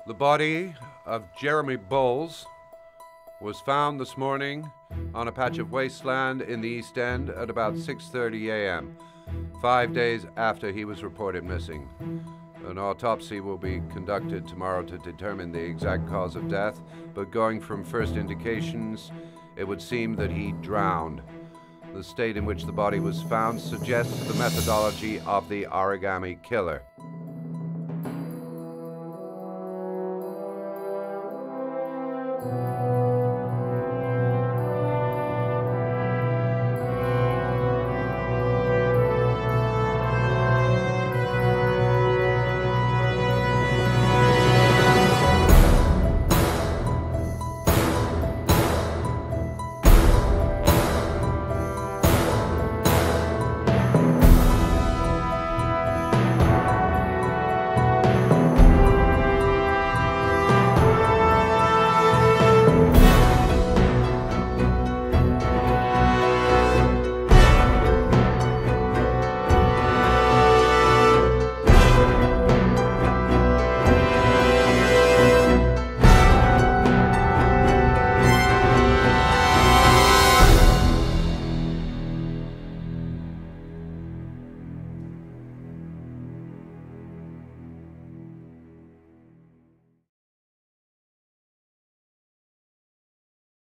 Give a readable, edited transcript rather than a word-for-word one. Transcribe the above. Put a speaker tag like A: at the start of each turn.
A: The body of Jeremy Bowles was found this morning on a patch of wasteland in the East End at about 6:30 a.m., 5 days after he was reported missing. An autopsy will be conducted tomorrow to determine the exact cause of death, but going from first indications, it would seem that he drowned. The state in which the body was found suggests the methodology of the origami killer.